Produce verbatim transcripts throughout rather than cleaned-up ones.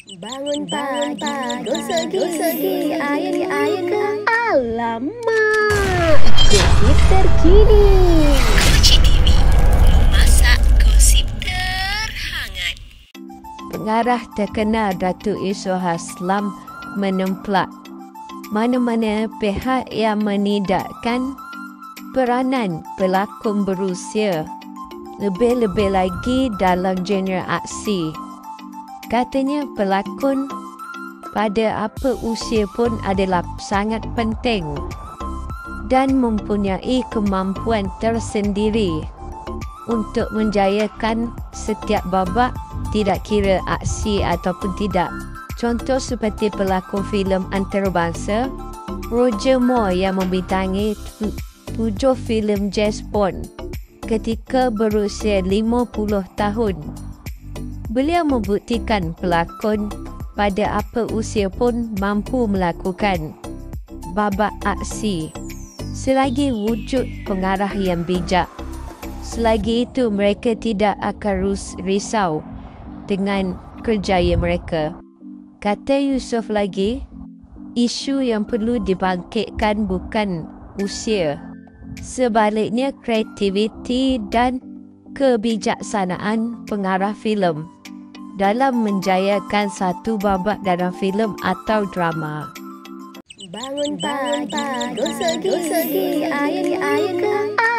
Bangun pagi, gosok gigi, air air ke alamak. Gosip terkini. Koci T V, memasak gosip terhangat. Pengarah terkenal Datuk Yusof Haslam menemplak mana-mana pihak yang menidakkan peranan pelakon berusia, lebih-lebih lagi dalam genre aksi. Katanya pelakon pada apa usia pun adalah sangat penting dan mempunyai kemampuan tersendiri untuk menjayakan setiap babak, tidak kira aksi ataupun tidak. Contoh seperti pelakon filem antarabangsa Roger Moore yang membintangi tu- tujuh filem James Bond ketika berusia lima puluh tahun. Beliau membuktikan pelakon pada apa usia pun mampu melakukan babak aksi selagi wujud pengarah yang bijak. Selagi itu mereka tidak akan risau dengan kerjaya mereka. Kata Yusof lagi, isu yang perlu dibangkitkan bukan usia, sebaliknya kreativiti dan kebijaksanaan pengarah filem dalam menjayakan satu babak dalam filem atau drama. Bangun pagi, gosok gigi, air air ke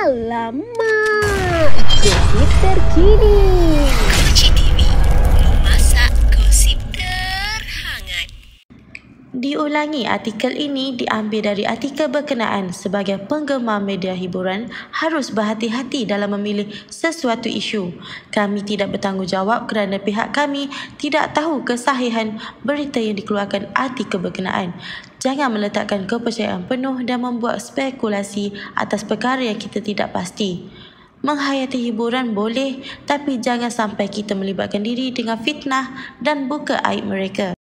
alamak. Gosip terkini. Koci T V, memasak gosip terhangat. Diulangi, artikel ini diambil dari artikel berkenaan. Sebagai penggemar media hiburan, harus berhati-hati dalam memilih sesuatu isu. Kami tidak bertanggungjawab kerana pihak kami tidak tahu kesahihan berita yang dikeluarkan artikel berkenaan. Jangan meletakkan kepercayaan penuh dan membuat spekulasi atas perkara yang kita tidak pasti. Menghayati hiburan boleh, tapi jangan sampai kita melibatkan diri dengan fitnah dan buka aib mereka.